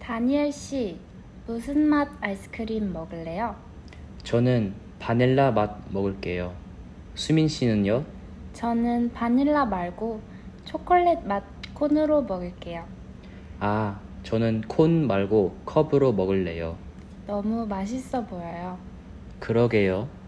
다니엘 씨, 무슨 맛 아이스크림 먹을래요? 저는 바닐라 맛 먹을게요. 수민 씨는요? 저는 바닐라 말고 초콜릿 맛 콘으로 먹을게요. 아, 저는 콘 말고 컵으로 먹을래요. 너무 맛있어 보여요. 그러게요.